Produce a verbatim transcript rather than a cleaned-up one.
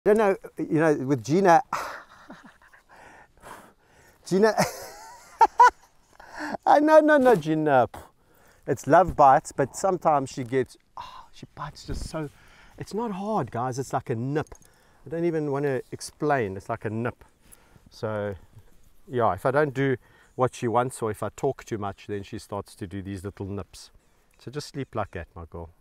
I don't know, you know, with Gina, Gina, I no, no, no, Gina, it's love bites, but sometimes she gets, oh, she bites just so, it's not hard, guys, it's like a nip. I don't even want to explain, it's like a nip. So, yeah, if I don't do what she wants or if I talk too much, then she starts to do these little nips. So just sleep like that, my girl.